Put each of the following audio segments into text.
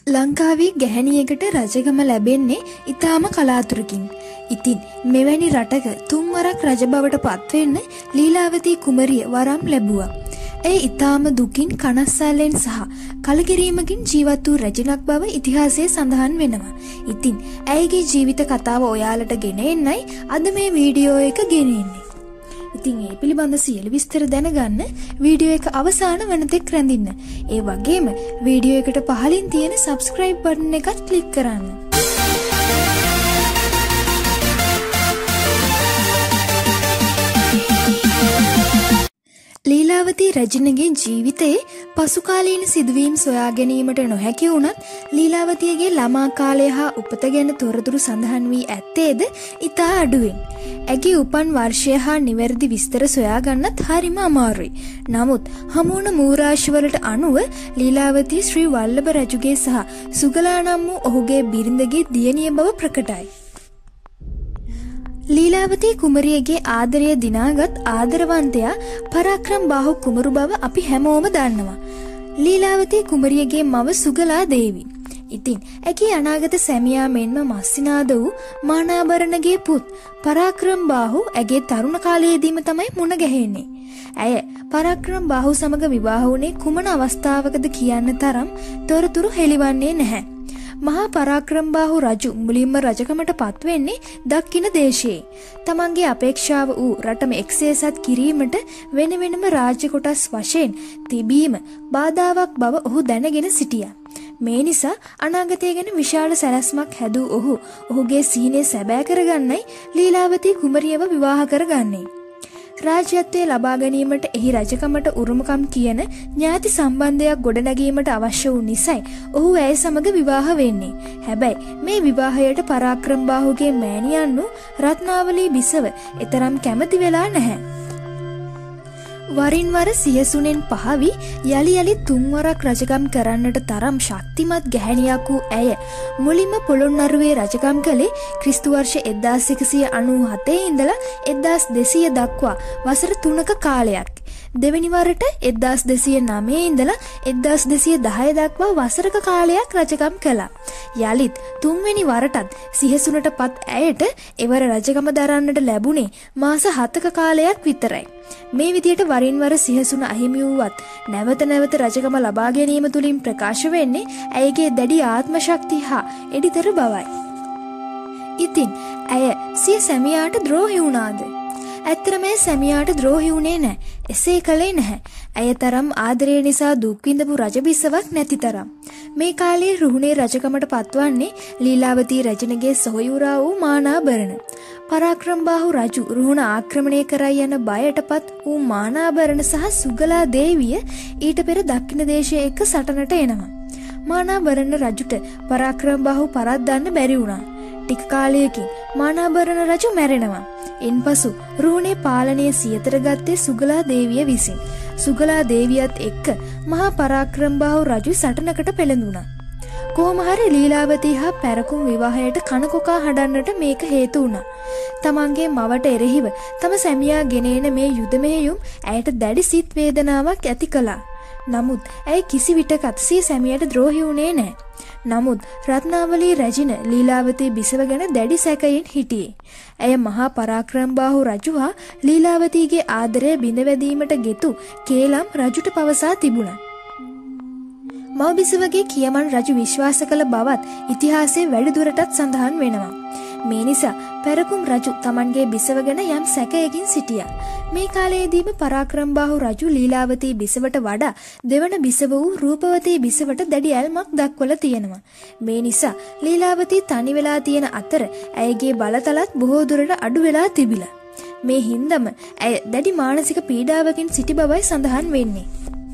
ලංකාවේ ගැහැණියකට රජකම ලැබෙන්නේ ඉතාම කලාතුරකින්. ඉතින් මෙවැනි රටක තුන්වරක් රජ බවට පත්වෙන්න ලීලාවතී කුමරිය වරම් ලැබුවා. ඇය ඉතාම දුකින් කනස්සල්ලෙන් සහ කලකිරීමකින් ජීවත් වූ රජනක් බව ඉතිහාසයේ සඳහන් වෙනවා. ඉතින් ඇයගේ ජීවිත කතාව ඔයාලට ගෙන එන්නයි අද මේ වීඩියෝ එක ගෙනෙන්නේ. ඉතින් ඒ පිළිබඳ සියලු විස්තර දැනගන්න වීඩියෝ එක අවසාන වෙනතෙක් රැඳින්න. ඒ වගේම වීඩියෝ එකට පහලින් තියෙන subscribe button එකත් ක්ලික් කරන්න. ලීලාවතී රජුණගේ ජීවිතයේ පසුකාලීන සිදුවීම් සොයා ගැනීමට නොහැකි වුණත් ලීලාවතියගේ ළමා කාලය හා උපත ගැන තොරතුරු සඳහන් වී ඇත්තේද ඉතා අඩුවෙන්. ඇගේ උපන් වර්ෂය හා නිවැරදි විස්තර සොයා ගන්නත් හරිම අමාරුයි. නමුත් හමුවන මූරාශිවලට අනුව ලීලාවතී ශ්‍රී වල්ලභ රජුගේ සහ සුගලා නම් වූ ඔහුගේ බිරිඳගේ දියණිය බව ප්‍රකටයි. ලීලාවතී කුමරියගේ ආදරය දිනාගත් ආදරවන්තයා පරාක්‍රම බාහු කුමරු බව අපි හැමෝම දන්නවා. ලීලාවතී කුමරියගේ මව සුගලා දේවී. ඉතින් ඇගේ අනාගත සැමියා මෙන්ම මස්සිනාද වූ මානාභරණගේ පුත් පරාක්‍රම බාහු ඇගේ තරුණ කාලයේදීම තමයි මුණ ගැහෙන්නේ. ඇය පරාක්‍රම බාහු සමග විවාහ වුණේ කුමන අවස්ථාවකද කියන්න තරම් තොරතුරු හෙළිවන්නේ නැහැ. මහා පරාක්‍රම බාහු රජු මුලින්ම රජකමට පත්වෙන්නේ දක්ඛින දේශයේ. තමන්ගේ අපේක්ෂාව වූ රටම එක්සේසත් කිරීමට වෙන වෙනම රාජ්‍ය කොටස් වශයෙන් තිබීම බාධාවක් බව ඔහු දැනගෙන සිටියා. මේ නිසා අනාගතය ගැන විශාල සැලැස්මක් හැදූ ඔහු ඔහුගේ සීනේ සැබෑ කරගන්නයි ලීලාවතී කුමරියව විවාහ කරගන්නේ. රාජ්‍යත්වය ලබා ගැනීමට එහි රජකමට උරුමකම් කියන ඥාති සම්බන්ධයක් ගොඩනැගීමට අවශ්‍ය වූ නිසයි ඔහු ඇය සමග විවාහ වෙන්නේ. හැබැයි මේ විවාහයට පරාක්‍රම බාහුගේ මෑණියන් වූ රත්නාවලී බිසව එතරම් කැමති වෙලා නැහැ. වරින් වර සියසුනෙන් පහවි යලි යලි තුන්වරක් රජකම් කරන්නට තරම් ශක්තිමත් ගැහැණියක් වූ ඇය මුලින්ම පොළොන්නරුවේ රජකම් කළේ ක්‍රිස්තු වර්ෂ 1197 ඉඳලා 1200 දක්වා වසර 3ක කාලයක්. දෙවැනි වරට 1209 ඉඳලා 1210 දක්වා වසරක කාලයක් රජකම් කළා. යලිත් තුන්වෙනි වරටත් සිහසුනටපත් ඇයට එවර රජකම දරන්නට ලැබුණේ මාස 7ක කාලයක් විතරයි. මේ විදියට වරින් වර සිහසුන අහිමි වූවත් නැවත නැවත රජකම ලබා ගැනීම තුලින් ප්‍රකාශ වෙන්නේ ඇයගේ දැඩි ආත්ම ශක්තිය හා එඩිතර බවයි. ඉතින් ඇය සිය සැමියාට ද්‍රෝහි වුණාද? ඇත්තටම සැමියාට ද්‍රෝහි වුණේ නැහැ. එසේ කළේ නැහැ. ඇය තරම් ආදරය නිසා දුක් විඳපු රජබිස්සවක් නැති තරම්. මේ කාලයේ රුහුණේ රජකමට පත්වන්නේ ලීලාවතී රජුණගේ සොහොයුරා වූ මානාභරණ. පරාක්‍රම බාහු රජු රුහුණ ආක්‍රමණය කරයි යන බයටපත් වූ මානාභරණ සහ සුගලා දේවිය ඊට පෙර දක්ඛින දේශයේ එක්ක සටනට එනවා. මානාභරණ රජුට පරාක්‍රම බාහු පරද්දන්න බැරි වුණා. ටික කාලයකින් මානාභරණ රජු මැරෙනවා. ඉන්පසු රුහුණේ පාලනය සියතට ගත්තේ සුගලා දේවිය විසින්. සුගලා දේවියත් එක්ක මහා පරාක්‍රම බාහු රජු සටනකට පෙළඹුණා. කොහොම හරි ලීලාවතී හා පැරකුම් විවාහයට කනකොකා හඬන්නට මේක හේතු වුණා. තමන්ගේ මවට එරෙහිව තම සැමියා ගෙනෙන මේ යුද මෙහෙයුම් ඇයට දැඩි සිත් වේදනාවක් ඇති කළා. නමුත් ඇය කිසි විටකත් සිය සැමියාට ද්‍රෝහි වුණේ නැහැ. නමුත් රත්නාවලී රැජින ලීලාවතී බිසව ගැන දැඩි සැකයෙන් හිටියේ. ඇය මහා පරාක්‍රම බාහු රජු හා ලීලාවතීගේ ආදරය බිඳවැදීමට ගෙතු කේලම් රජුට පවසා තිබුණා. මව බිසවගේ කියමන් රජු විශ්වාස කළ බවත් ඉතිහාසයේ වැඩිදුරටත් සඳහන් වෙනවා. මේ නිසා පැරකුම් රජු තමන්ගේ බිසව ගැන යම් සැකයකින් සිටියා. මේ කාලයේදීම පරාක්‍රම බාහු රජු ලීලාවතී බිසවට වඩා දෙවන බිසව වූ රූපවතී බිසවට දැඩි ඇල්මක් දක්වලා තියෙනවා. මේ නිසා ලීලාවතී තනි වෙලා තියෙන අතර ඇයගේ බලතලත් බොහෝ දුරට අඩු වෙලා තිබිලා. මේ හින්දම ඇය දැඩි මානසික පීඩාවකින් සිටි බවයි සඳහන් වෙන්නේ.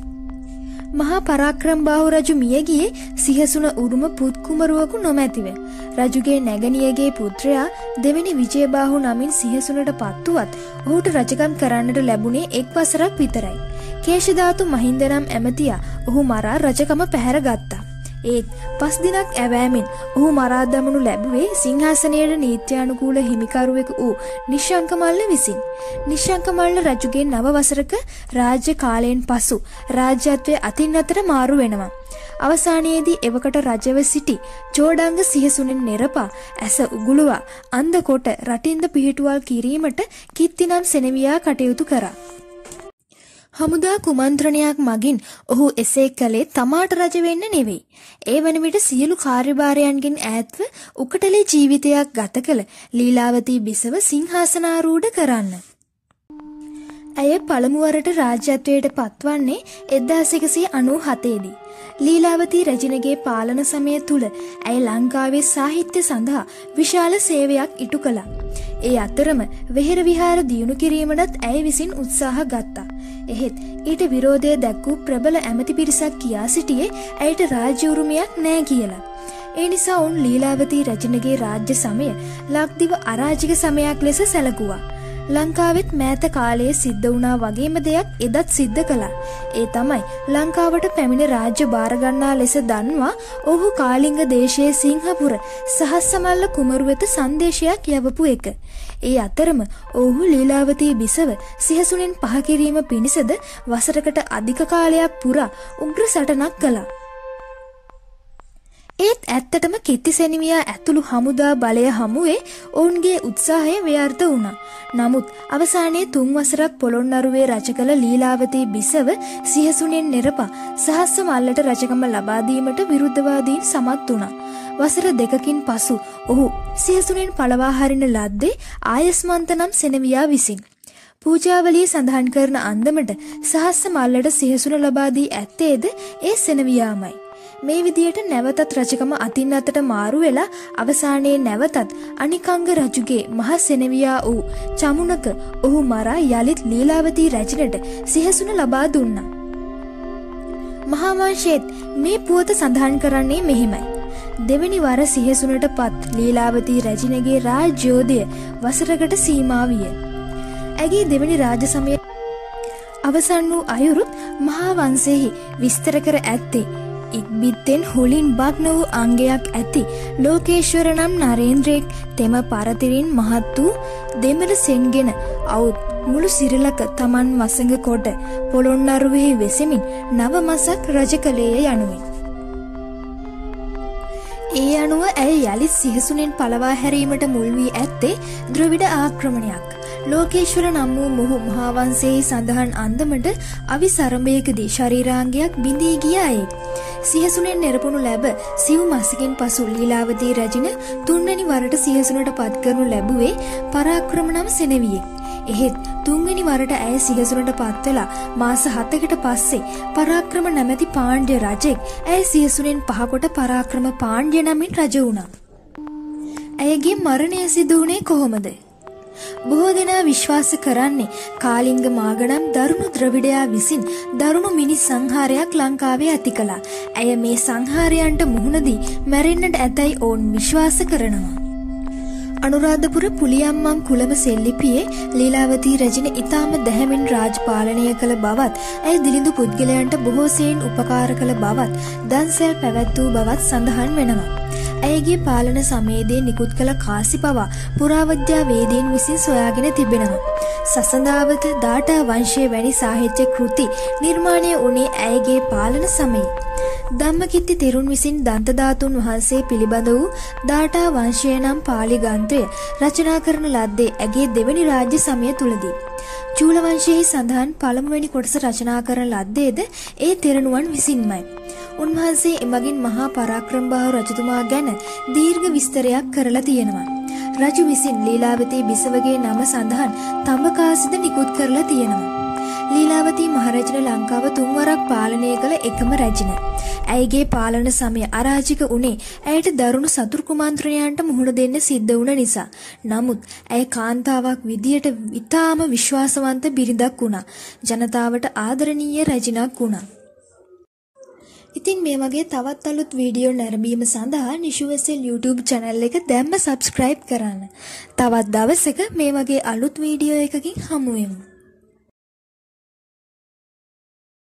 මහා පරාක්‍රම බාහු රජු මිය ගියේ සිහසුන උරුම පුත් කුමරුවෙකු නොමැතිව. රජුගේ නැගණියගේ පුත්‍රයා දෙවෙනි විජයබාහු නමින් සිහසුනට පත්වුවත් ඔහුට රජකම් කරන්නට ලැබුණේ එක් වසරක් විතරයි. කේශධාතු මහින්ද නම් ඇමතියා ඔහු මරා රජකම පැහැරගත්තා. ඒත් 5 දිනක් ඇවෑමෙන් ඔහු මරා දමනු ලැබුවේ සිංහාසනයේ නීත්‍යානුකූල හිමිකරුවෙකු වූ නිශ්ශංකමල්ල විසින්. නිශ්ශංකමල්ල රජුගේ 9 වසරක රාජ්‍ය කාලයෙන් පසු රාජ්‍යත්වයේ අතින් අතට මාරු වෙනවා. අවසානයේදී එවකට රජව සිටි චෝඩංග සිහසුනෙන් නෙරපා ඇස උගුලුවා අන්දකොට රටින්ද පිහිටුවල් කිරීමට කිත්තිනම් සෙනවියා කටයුතු කරා. හමුදා කුමන්ත්‍රණයක් මගින් ඔහු එසේ කළේ තමාට රජ වෙන්න නෙවෙයි. ඒ වන විට සියලු කාර්යභාරයන්ගෙන් ඈත්ව උකටලේ ජීවිතයක් ගත කළ ලීලාවතී බිසව සිංහාසනාරූඪ කරන්න. ඇය පළමුවරට රාජ්‍යත්වයට පත්වන්නේ 1197 දී. ලීලාවතී රජුගේ පාලන සමය තුල ඇය ලංකාවේ සාහිත්‍ය සඳහා විශාල සේවයක් ඉටු කළා. ඒ අතරම වෙහෙර විහාර දියුණු කිරීමටත් ඇය විසින් උත්සාහ ගත්තා. එහෙත් ඊට විරෝධය දැක්වූ ප්‍රබල ඇමති පිරිසක් කියා සිටියේ ඇයට රාජ්‍ය උරුමයක් නැහැ කියලා. ඒ නිසා ඔවුන් ලීලාවතී රජුගේ රාජ්‍ය සමය ලක්දිව අරාජික සමයක් ලෙස සැලකුවා. ලංකාවෙත් මෑත කාලයේ සිද්ධ වුණා වගේම දෙයක් එදත් සිද්ධ කළා. ඒ තමයි ලංකාවට පැමිණ රාජ්‍ය බාර ගන්නා ලෙස දන්වා ඔහු කාලිංග දේශයේ සිංහපුර සහස්සමල්ල කුමරු වෙත සංදේශයක් යවපු එක. ඒ අතරම ඔහු ලීලාවතී බිසව සිහසුනෙන් පහ කිරීම පිණිසද වසරකට අධික කාලයක් පුරා උග්‍ර සටනක් කළා. ඒත් ඇත්තටම කිත්තිසෙනවියා ඇතුළු හමුදා බලය හමුවේ ඔවුන්ගේ උත්සාහය ව්‍යර්ථ වුණා. නමුත් අවසානයේ 3 වසරක් පොළොන්නරුවේ රජ කළ ලීලාවතී බිසව සිහසුනෙන් නෙරපා සහස්ස මල්ලට රජකම ලබා දීමට විරුද්ධවාදීන් සමත් වුණා. වසර 2කින් පසු ඔහු සිහසුනෙන් පළවා හරින ලද්දේ ආයස්මන්ත නම් සෙනවියා විසින්. පූජාවලිය සඳහන් කරන අන්දමට සහස්ස මල්ලට සිහසුන ලබා දී ඇත්තේද ඒ සෙනවියාමයි. මේ විදියට නැවතත් රජකම අතින් අතට මාරු වෙලා අවසානයේ නැවතත් අනිකංග රජුගේ මහ සෙනවියා වූ චමුනක ඔහු මරා යලිත් ලීලාවතී රජුට සිහසුන ලබා දුන්නා. මහා වංශයේත් මේ පුවත සඳහන් කරන්නේ මෙහිමයි. දෙවැනි වර සිහසුනට පත් ලීලාවතී රජුගේ රාජ්‍යෝදය වසරකට සීමා විය. ඇගේ දෙවැනි රාජ සමය අවසන් වූ අයුරුත් මහා වංශයෙහි විස්තර කර ඇත්තේ ඉක්බිත්තෙන් හුලින් බග්න වූ අංගයක් ඇති ලෝකේශ්වර නම් නරේන්ද්‍රයෙක් තෙම පරතිරින් මහත් වූ දෙමළ සෙන්ගෙන අවුත් මුළු සිරලක තමන් වසඟ කොට පොළොන්නරුවෙහි වෙසෙමින් 9 මසක් රජ කළේය යනුවෙන්. ඒ අනුව ඇය යලිත් සිහසුනෙන් පළවා හැරීමට මුල් වී ඇත්තේ ද්‍රවිඩ ආක්‍රමණයක්. ලෝකේශ්වර නම් වූ මොහු මහා වංශයේ සඳහන් අන්දමට අවිසරඹයකදී ශරීරාංගයක් බිඳී ගිය අයෙක්. සිහසුනෙන් නිරපුණු ලැබ සිව් මාසකින් පසු ලීලාවතී රජින 3 වෙනි වරට සිහසුනට පත් කරනු ලැබුවේ පරාක්‍රම නම් සෙනවියෙක්. එහෙත් 3 වෙනි වරට ඇය සිහසුනට පත් වෙලා මාස 7කට පස්සේ පරාක්‍රම නැමැති පාණ්ඩ්‍ය රජෙක් ඇය සිහසුනෙන් පහකොට පරාක්‍රම පාණ්ඩ්‍ය නමින් රජ වුණා. ඇයගේ මරණය සිදු වුණේ කොහොමද? බොහෝ දෙනා විශ්වාස කරන්නේ කාලිංග මාගනම් දරුණු ද්‍රවිඩයා විසින් දරුණු මිනිස් සංහාරයක් ලංකාවේ ඇති කළා. ඇය මේ සංහාරයන්ට මුහුණ දී මැරෙන්නට ඇතැයි ඔවුන් විශ්වාස කරනවා. අනුරාධපුර පුලියම්මන් කුලම සෙල්ලිපියේ ලීලාවතී රජින ඉතාම දැහැමින් රාජ පාලනය කළ බවත් ඇය දිලිඳු පුද්ගලයන්ට බොහෝ සෙයින් උපකාර කළ බවත් දන්සැල් පැවැත් වූ බවත් සඳහන් වෙනවා. ඇයගේ පාලන සමයේදී නිකුත් කළ කාසි පවා පුරාවිද්‍යා වේදීන් විසින් සොයාගෙන තිබෙනවා. සසඳාවත දාඨා වංශයේ වැනි සාහිත්‍ය කෘති නිර්මාණය වුණේ ඇයගේ පාලන සමයේ. ධම්මකිත්ති තෙරුන් විසින් දන්ත ධාතුන් වහන්සේ පිළිබඳ වූ දාඨා වංශය නම් පාලි ග්‍රන්ථය රචනා කරන ලද්දේ ඇගේ දෙවැනි රාජ්‍ය සමය තුලදී. චූල වංශයේ සඳහන් පළමුවෙනි කොටස රචනා කරන ලද්දේද ඒ තෙරණුවන් විසින්මයි. උන්වහන්සේ එමගින් මහා පරාක්‍රමබාහු රජතුමා ගැන දීර්ඝ විස්තරයක් කරලා තියෙනවා. රජු විසින් ලීලාවතී බිසවගේ නම සඳහන් තඹකාසිද නිකුත් කරලා තියෙනවා. ලීලාවතී මහරජන ලංකාව 3 වරක් පාලනය කළ එකම රජින. ඇයගේ පාලන සමය අරාජික උනේ ඇයට දරුණු සතුරු කුමන්ත්‍රණයන්ට මුහුණ දෙන්න සිද්ධ වුණ නිසා. නමුත් ඇය කාන්තාවක් විදියට ඉතාම විශ්වාසවන්ත බිරිඳක් වුණා. ජනතාවට ආදරණීය රජිනක් වුණා. ඉතින් මේ වගේ තවත් අලුත් වීඩියෝ නැරඹීම සඳහා නිෂුවසෙල් YouTube channel එක දැම්ම subscribe කරන්න. තවත් දවසක මේ වගේ අලුත් වීඩියෝ එකකින් හමු වෙමු.